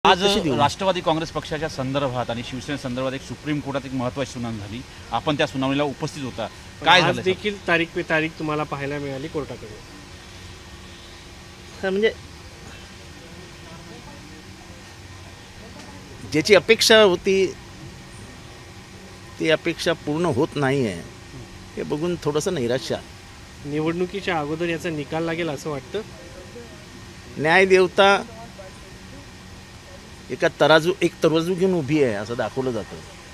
आज कशी देऊ? राष्ट्रवादी काँग्रेस पक्षाच्या संदर्भात आणि शिवसेने संदर्भात एक सुप्रीम कोर्टात एक महत्त्वाची सुनावणी झाली. आपण त्या सुनावणीला उपस्थित होता. काय आज झालं? देखील तारीख पे तारीख तुम्हाला पाहायला मिळाली कोर्टाकडून. म्हणजे ज्याची अपेक्षा होती ती अपेक्षा पूर्ण होत नाही आहे हे बघून थोडंसं नैराश्य आहे. निवडणुकीच्या अगोदर याचा निकाल लागेल असं वाटतं. न्यायदेवता एक तराजू घेऊन उभी आहे असं दाखवलं जातं.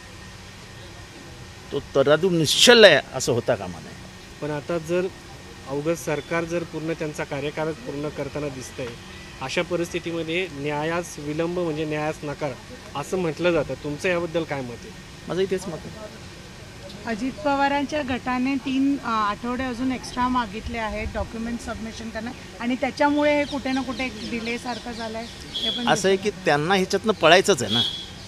तो तराजू निश्चल आहे असं होता कामा नये. पण आता जर अवघड सरकार जर पूर्ण त्यांचा कार्यकाळच पूर्ण करताना दिसतंय, अशा परिस्थितीमध्ये न्यायास विलंब म्हणजे न्यायास नकार असं म्हटलं जातं. तुमचं याबद्दल काय मत आहे? माझंही तेच मत आहे. अजित पवारांच्या गटाने 3 आठवडे अजून एक्स्ट्रा मागितले आहेत डॉक्युमेंट सबमिशन करणं आणि त्याच्यामुळे हे कुठे ना कुठे डिले सारखं झालंय. हे पण असं आहे की त्यांना ह्याच्यातनं पळायचंच आहे ना.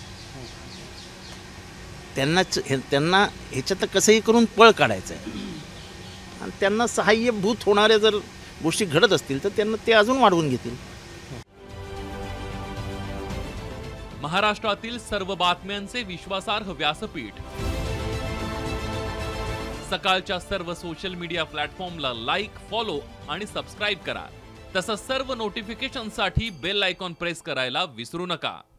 त्यांना ह्याच्यातनं कसंही करून पळ काढायचं आहे आणि त्यांना सहाय्यभूत होणाऱ्या जर गोष्टी घडत असतील तर त्यांना ते अजून वाढवून घेतील. महाराष्ट्रातील सर्व बातम्यांचे विश्वासार्ह व्यासपीठ सकाळच्या सर्व सोशल मीडिया प्लॅटफॉर्मला लाईक, फॉलो आणि सबस्क्राईब करा. तसंच सर्व नोटिफिकेशनसाठी बेल आयकॉन प्रेस करायला विसरू नका.